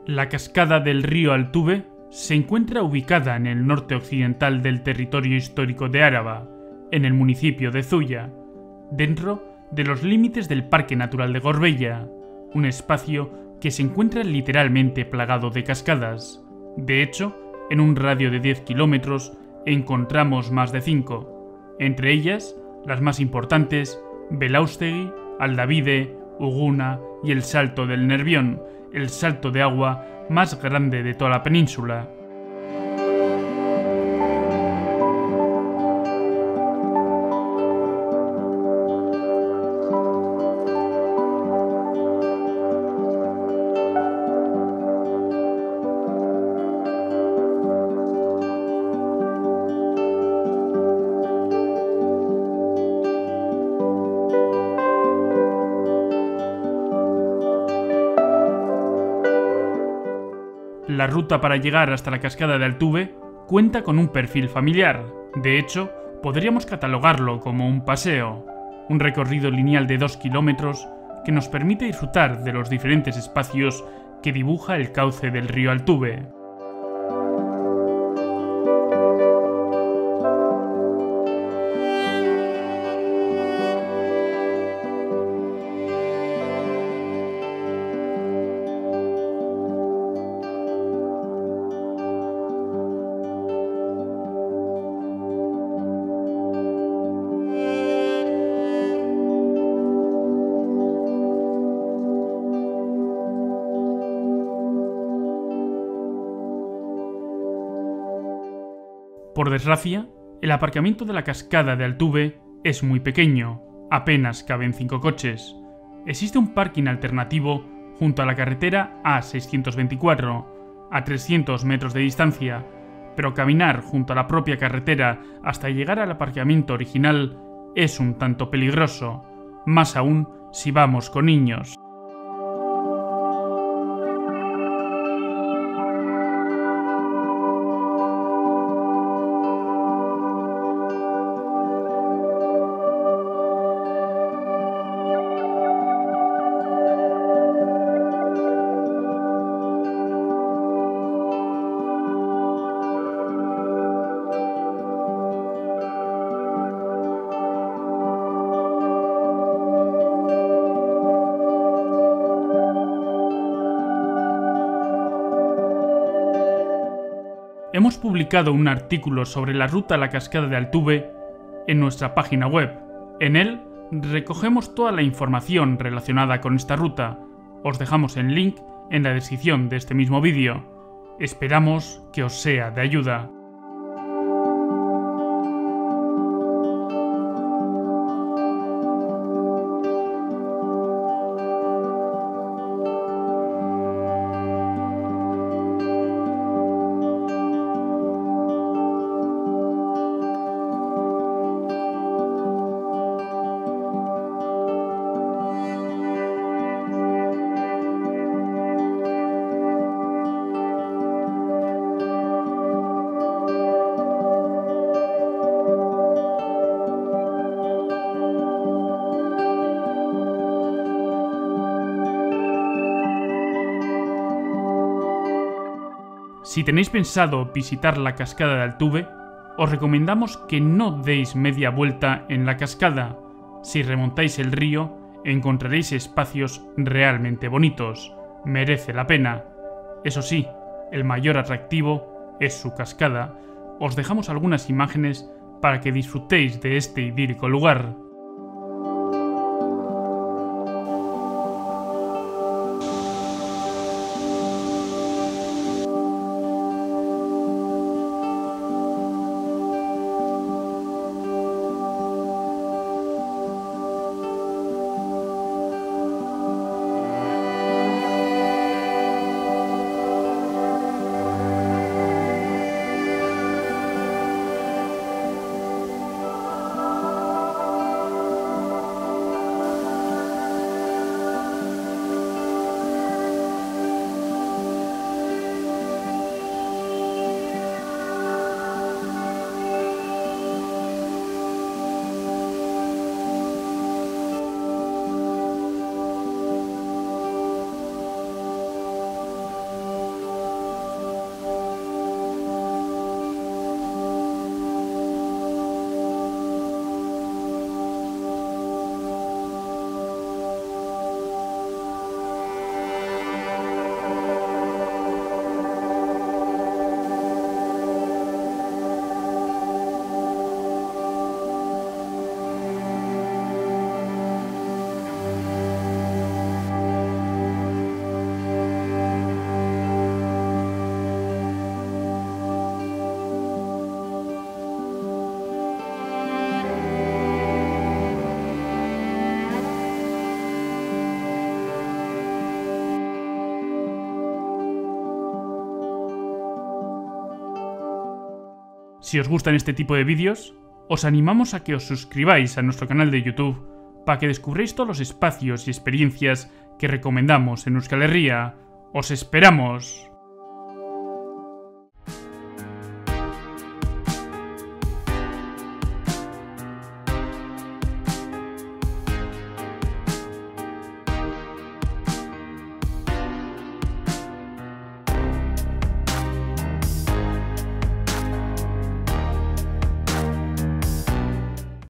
La cascada del río Altuve se encuentra ubicada en el norte occidental del territorio histórico de Áraba, en el municipio de Zuya, dentro de los límites del Parque Natural de Gorbella, un espacio que se encuentra literalmente plagado de cascadas. De hecho, en un radio de 10 kilómetros encontramos más de 5, entre ellas las más importantes: Belaústegui, Aldavide, Uguna y el Salto del Nervión, el salto de agua más grande de toda la península. La ruta para llegar hasta la cascada de Altuve cuenta con un perfil familiar. De hecho, podríamos catalogarlo como un paseo, un recorrido lineal de 2 kilómetros que nos permite disfrutar de los diferentes espacios que dibuja el cauce del río Altuve. Por desgracia, el aparcamiento de la cascada de Altuve es muy pequeño, apenas caben 5 coches. Existe un parking alternativo junto a la carretera A624, a 300 metros de distancia, pero caminar junto a la propia carretera hasta llegar al aparcamiento original es un tanto peligroso, más aún si vamos con niños. Hemos publicado un artículo sobre la ruta a la cascada de Altuve en nuestra página web. En él recogemos toda la información relacionada con esta ruta. Os dejamos el link en la descripción de este mismo vídeo. Esperamos que os sea de ayuda. Si tenéis pensado visitar la cascada de Altuve, os recomendamos que no deis media vuelta en la cascada. Si remontáis el río, encontraréis espacios realmente bonitos. Merece la pena. Eso sí, el mayor atractivo es su cascada. Os dejamos algunas imágenes para que disfrutéis de este idílico lugar. Si os gustan este tipo de vídeos, os animamos a que os suscribáis a nuestro canal de YouTube para que descubréis todos los espacios y experiencias que recomendamos en Euskal Herria. ¡Os esperamos!